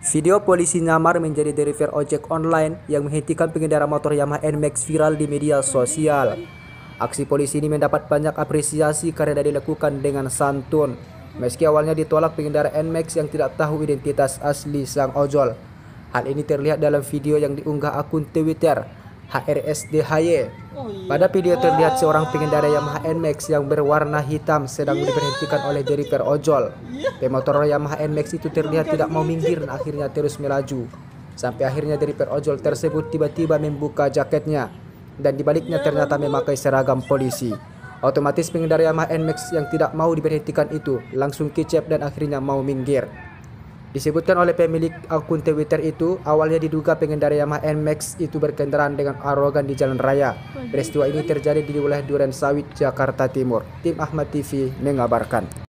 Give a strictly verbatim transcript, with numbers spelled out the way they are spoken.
Video polisi nyamar menjadi driver ojek online yang menghentikan pengendara motor Yamaha N Max viral di media sosial. Aksi polisi ini mendapat banyak apresiasi karena dilakukan dengan santun. Meski awalnya ditolak pengendara N Max yang tidak tahu identitas asli sang ojol. Hal ini terlihat dalam video yang diunggah akun Twitter H R S D H Y. Pada video terlihat seorang pengendara Yamaha N Max yang berwarna hitam sedang diberhentikan oleh driver ojol. Pemotor Yamaha N Max itu terlihat tidak mau minggir dan akhirnya terus melaju. Sampai akhirnya driver ojol tersebut tiba-tiba membuka jaketnya dan dibaliknya ternyata memakai seragam polisi. Otomatis pengendara Yamaha N Max yang tidak mau diberhentikan itu langsung kicep dan akhirnya mau minggir. Disebutkan oleh pemilik akun Twitter itu, awalnya diduga pengendara Yamaha N Max itu berkendaraan dengan arogan di jalan raya. Peristiwa ini terjadi di wilayah Duren Sawit, Jakarta Timur. Tim Ahmad T V mengabarkan.